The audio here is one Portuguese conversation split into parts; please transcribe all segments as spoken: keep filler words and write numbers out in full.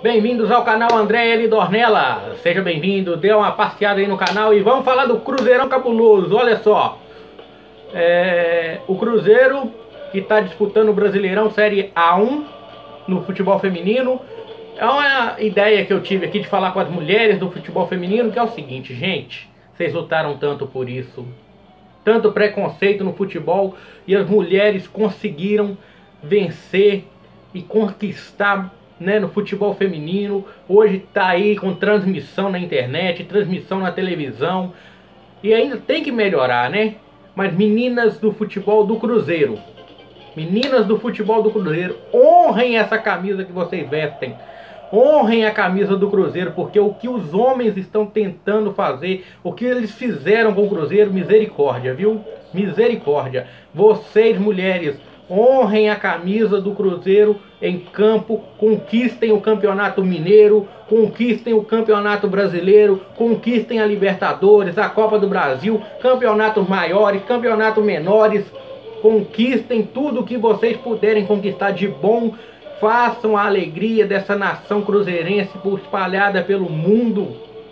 Bem-vindos ao canal André L. Dornella. Seja bem-vindo, dê uma passeada aí no canal e vamos falar do Cruzeirão Cabuloso. Olha só, é... o Cruzeiro que está disputando o Brasileirão Série A um no futebol feminino. É uma ideia que eu tive aqui de falar com as mulheres do futebol feminino, que é o seguinte, gente, vocês lutaram tanto por isso, tanto preconceito no futebol, e as mulheres conseguiram vencer e conquistar, né, no futebol feminino. Hoje está aí com transmissão na internet, transmissão na televisão, e ainda tem que melhorar, né? Mas meninas do futebol do Cruzeiro, meninas do futebol do Cruzeiro, honrem essa camisa que vocês vestem. Honrem a camisa do Cruzeiro, porque o que os homens estão tentando fazer, o que eles fizeram com o Cruzeiro, misericórdia, viu? Misericórdia. Vocês, mulheres, honrem a camisa do Cruzeiro em campo, conquistem o Campeonato Mineiro, conquistem o Campeonato Brasileiro, conquistem a Libertadores, a Copa do Brasil, campeonatos maiores, campeonatos menores, conquistem tudo que vocês puderem conquistar de bom. Façam a alegria dessa nação cruzeirense espalhada pelo mundo,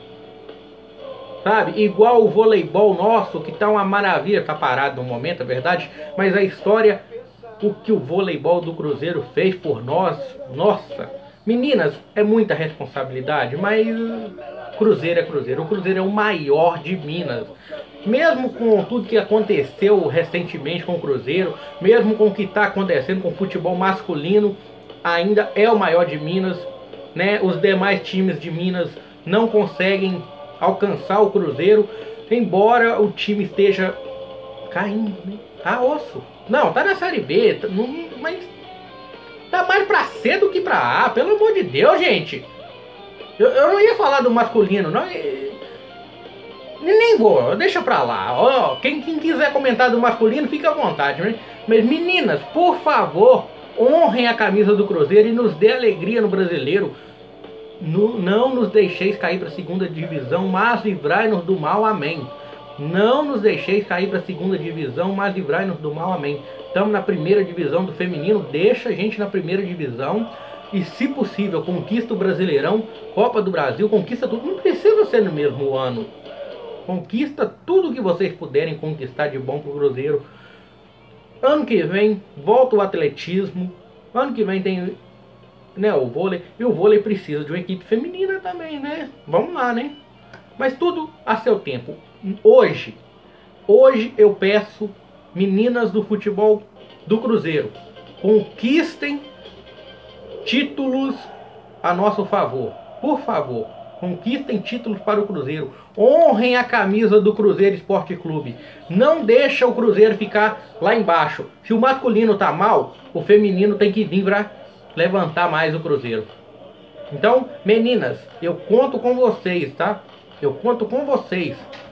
sabe? Igual o voleibol nosso, que tá uma maravilha, tá parado no momento, é verdade, mas a história, o que o voleibol do Cruzeiro fez por nós, nossa, meninas, é muita responsabilidade, mas Cruzeiro é Cruzeiro, o Cruzeiro é o maior de Minas. Mesmo com tudo que aconteceu recentemente com o Cruzeiro, mesmo com o que está acontecendo com o futebol masculino, ainda é o maior de Minas, né? Os demais times de Minas não conseguem alcançar o Cruzeiro, embora o time esteja caindo, né? Tá osso. Não, tá na Série B, tá, não, mas tá mais pra C do que pra A, pelo amor de Deus, gente. Eu, eu não ia falar do masculino, não. Nem vou, deixa pra lá. Ó, quem, quem quiser comentar do masculino, fica à vontade, né? Mas meninas, por favor, honrem a camisa do Cruzeiro e nos dê alegria no Brasileiro. No, não nos deixeis cair para a segunda divisão, mas livrai-nos do mal, amém. Não nos deixeis cair para a segunda divisão, mas livrai-nos do mal, amém. Estamos na primeira divisão do feminino, deixa a gente na primeira divisão. E se possível, conquista o Brasileirão, Copa do Brasil, conquista tudo. Não precisa ser no mesmo ano. Conquista tudo que vocês puderem conquistar de bom para o Cruzeiro. Ano que vem volta o atletismo, ano que vem tem, né, o vôlei, e o vôlei precisa de uma equipe feminina também, né? Vamos lá, né? Mas tudo a seu tempo. Hoje, hoje eu peço, meninas do futebol do Cruzeiro, conquistem títulos a nosso favor, por favor. Conquistem títulos para o Cruzeiro. Honrem a camisa do Cruzeiro Esporte Clube. Não deixa o Cruzeiro ficar lá embaixo. Se o masculino tá mal, o feminino tem que vir para levantar mais o Cruzeiro. Então, meninas, eu conto com vocês, tá? Eu conto com vocês.